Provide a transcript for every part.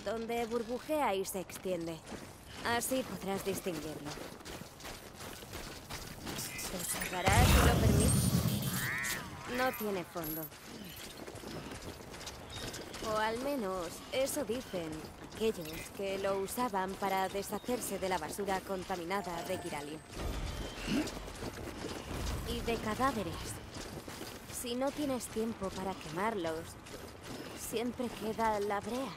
donde burbujea y se extiende. Así podrás distinguirlo. ¿Te salvarás si lo permites? No tiene fondo. O al menos eso dicen aquellos que lo usaban para deshacerse de la basura contaminada de Giralin. Y de cadáveres. Si no tienes tiempo para quemarlos, siempre queda la brea.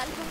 algo?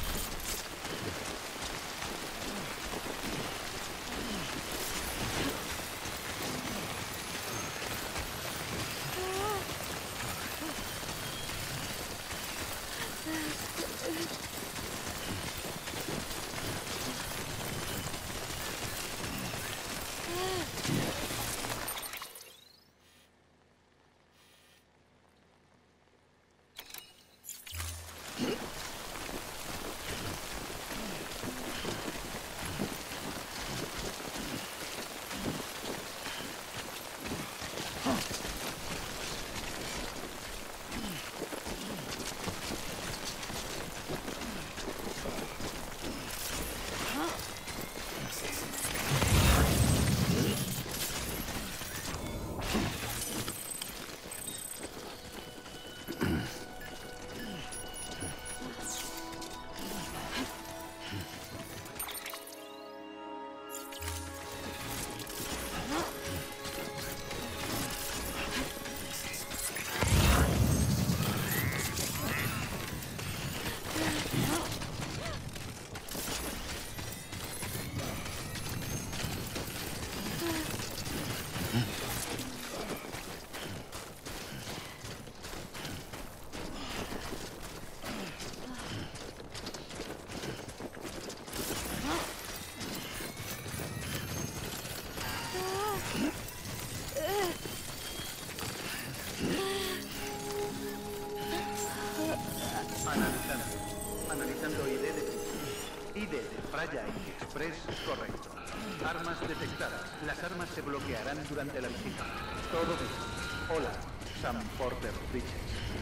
Analizando ID de Fraya Express correcto. Armas detectadas. Las armas se bloquearán durante la visita. Todo bien. Hola, Sam Porter Bridges.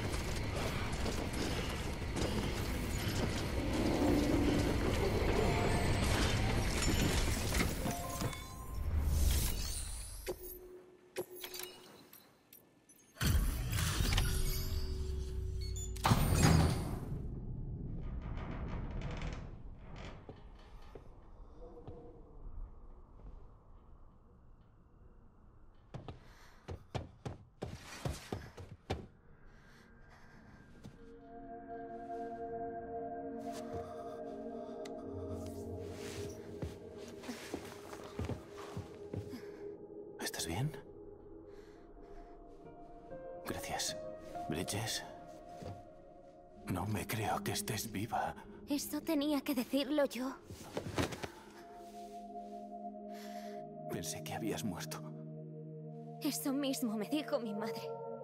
¿Estás bien? Gracias. Bridges. No me creo que estés viva. Eso tenía que decirlo yo. Pensé que habías muerto. Eso mismo me dijo mi madre.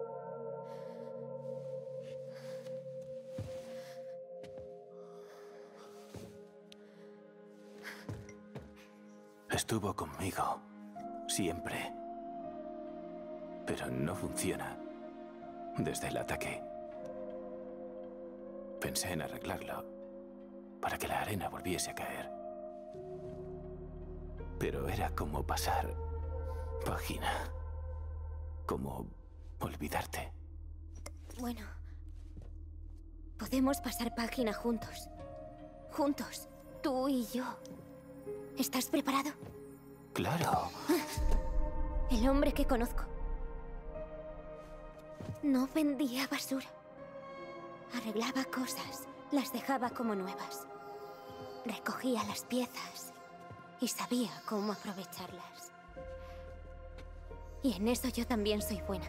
Estuvo conmigo. Siempre. Pero no funciona. Desde el ataque. Pensé en arreglarlo. Para que la arena volviese a caer. Pero era como pasar página. Como olvidarte. Bueno. Podemos pasar página juntos. Juntos. Tú y yo. ¿Estás preparado? ¡Claro! El hombre que conozco. No vendía basura. Arreglaba cosas. Las dejaba como nuevas. Recogía las piezas. Y sabía cómo aprovecharlas. Y en eso yo también soy buena.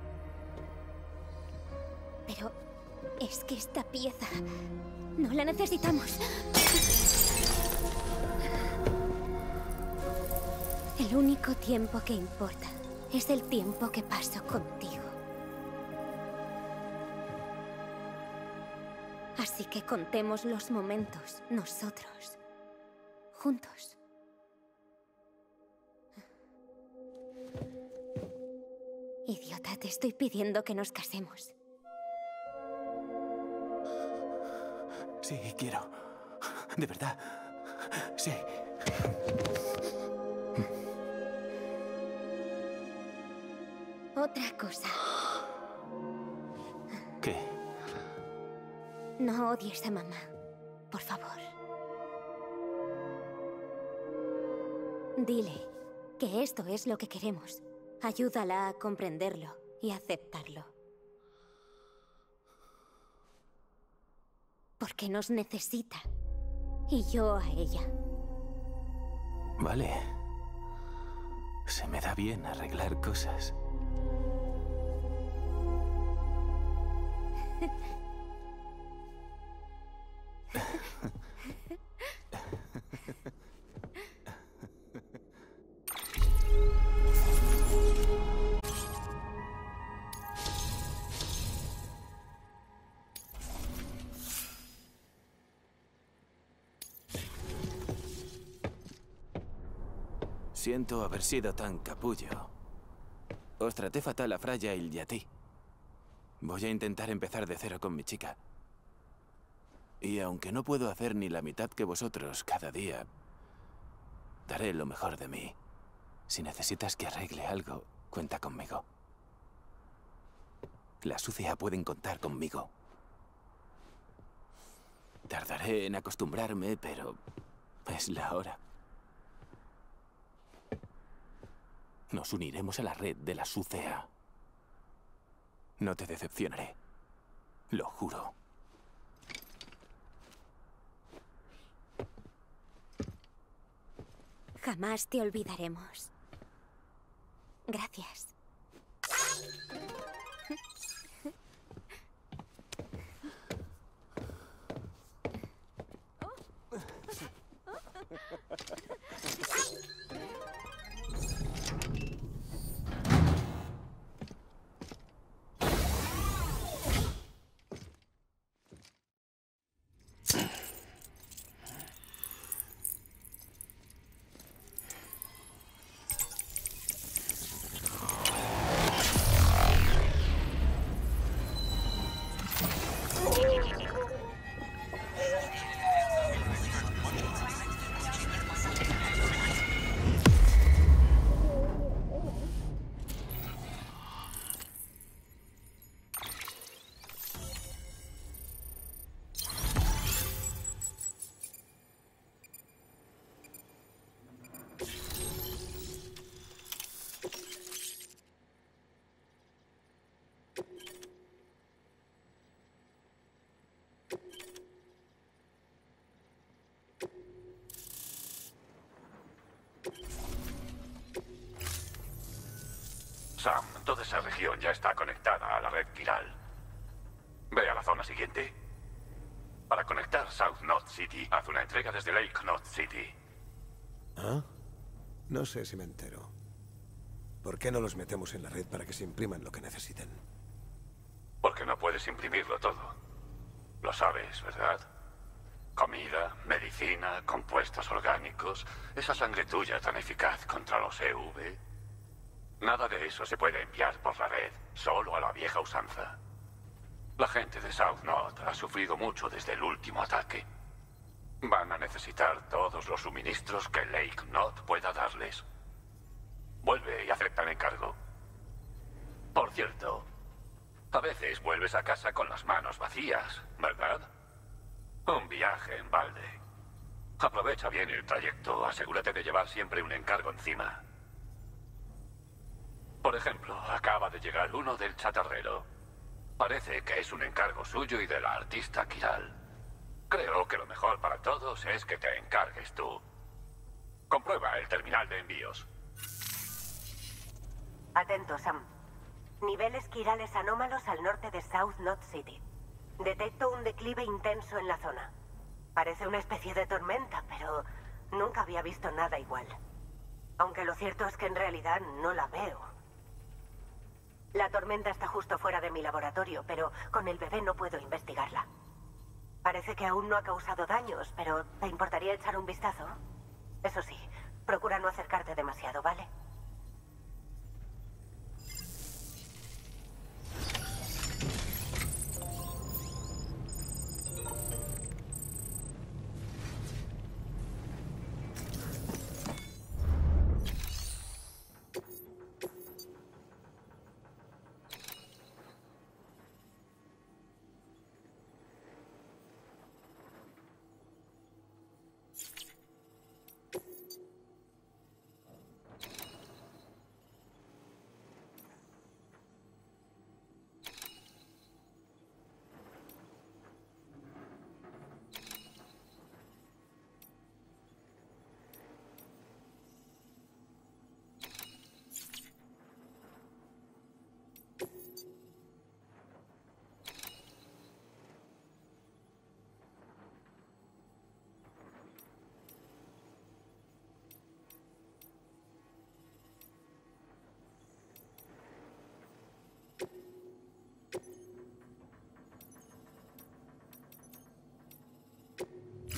Pero es que esta pieza no la necesitamos. El único tiempo que importa es el tiempo que paso contigo. Así que contemos los momentos, nosotros, juntos. Idiota, te estoy pidiendo que nos casemos. Sí, quiero. De verdad. Sí. Otra cosa. ¿Qué? No odies a mamá, por favor. Dile que esto es lo que queremos. Ayúdala a comprenderlo y aceptarlo. porque nos necesita. Y yo a ella. Vale. Se me da bien arreglar cosas. Siento haber sido tan capullo. Os traté fatal a Fragile y a ti. Voy a intentar empezar de cero con mi chica. Y aunque no puedo hacer ni la mitad que vosotros cada día, daré lo mejor de mí. Si necesitas que arregle algo, cuenta conmigo. La sucia pueden contar conmigo. Tardaré en acostumbrarme, pero es la hora. Nos uniremos a la red de la SUCEA. No te decepcionaré. Lo juro. Jamás te olvidaremos. Gracias. Sam, toda esa región ya está conectada a la red Kiral. Ve a la zona siguiente. Para conectar South Knot City, haz una entrega desde Lake Knot City. ¿Ah? No sé si me entero. ¿Por qué no los metemos en la red para que se impriman lo que necesiten? Porque no puedes imprimirlo todo. Lo sabes, ¿verdad? Comida, medicina, compuestos orgánicos, esa sangre tuya tan eficaz contra los EV. Nada de eso se puede enviar por la red, solo a la vieja usanza. La gente de South Knot ha sufrido mucho desde el último ataque. Van a necesitar todos los suministros que Lake Knot pueda darles. Vuelve y acepta el encargo. Por cierto, a veces vuelves a casa con las manos vacías, ¿verdad? Un viaje en balde. Aprovecha bien el trayecto, asegúrate de llevar siempre un encargo encima. Por ejemplo, acaba de llegar uno del chatarrero. Parece que es un encargo suyo y de la artista Kiral. Creo que lo mejor para todos es que te encargues tú. Comprueba el terminal de envíos. Atento, Sam. Niveles quirales anómalos al norte de South Knot City. Detecto un declive intenso en la zona. Parece una especie de tormenta, pero nunca había visto nada igual. Aunque lo cierto es que en realidad no la veo. La tormenta está justo fuera de mi laboratorio, pero con el bebé no puedo investigarla. Parece que aún no ha causado daños, pero ¿te importaría echar un vistazo? Eso sí, procura no acercarte demasiado, ¿vale?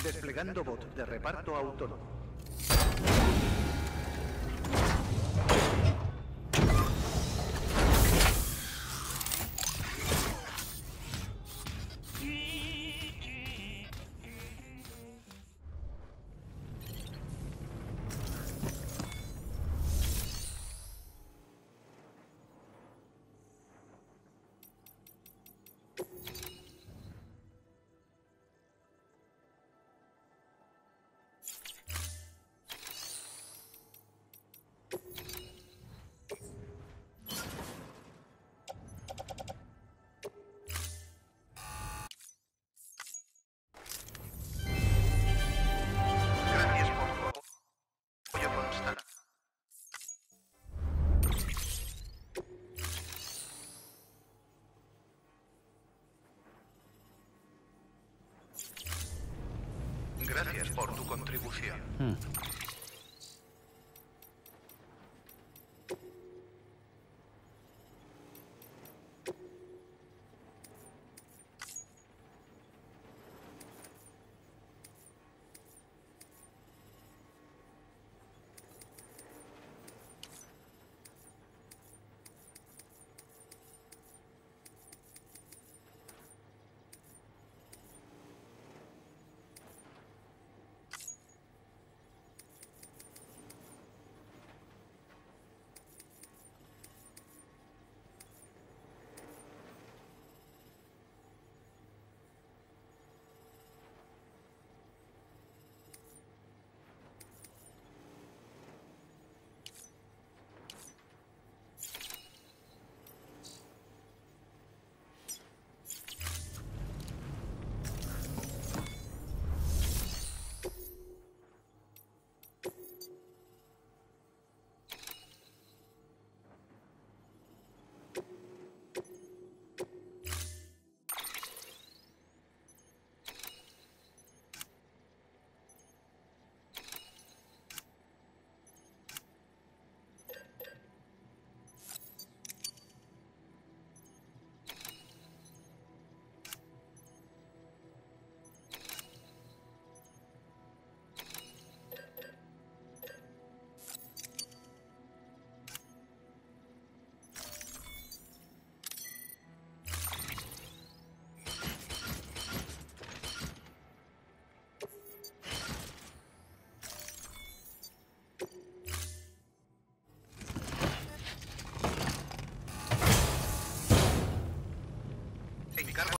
Desplegando bot de reparto autónomo. Gracias por tu contribución.